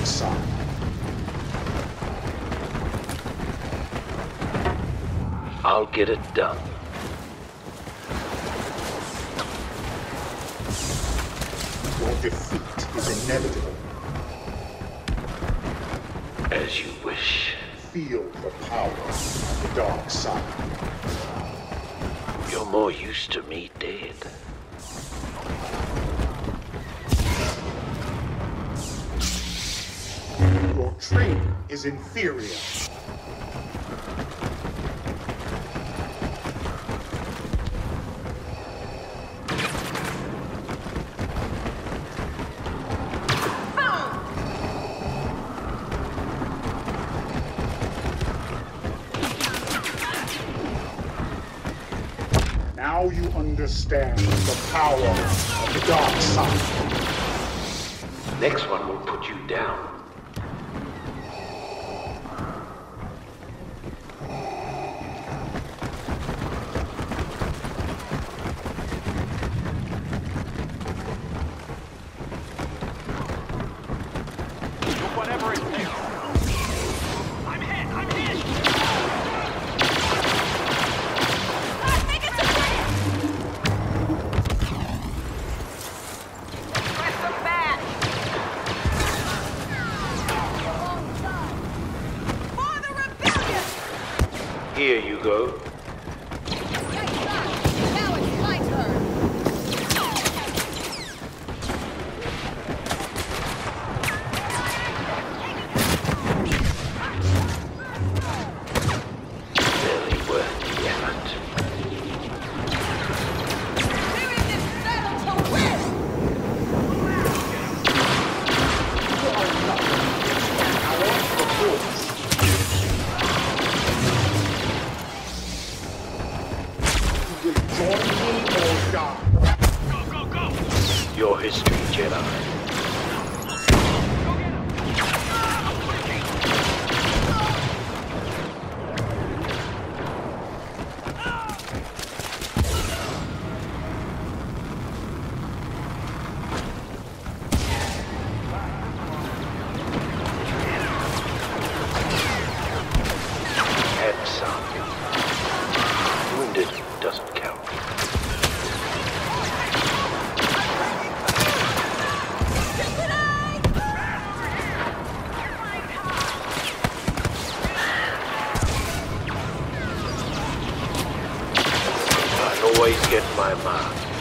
side. I'll get it done. Your defeat is inevitable. As you wish. Feel the power of the dark side. You're more used to me dead. Your training is inferior. Now you understand the power of the dark side. Next one will put you down. Whatever it takes. I'm hit! I'm hit! I think it's a plan! Press the bat! For the rebellion! Here you go. Now it's my turn! Barely worth the effort. We're in this battle to win! You are nothing against the power of the force. You will join me or die. Go, go, go! Your history, Jedi. And some. Wounded doesn't count. I always get my mark.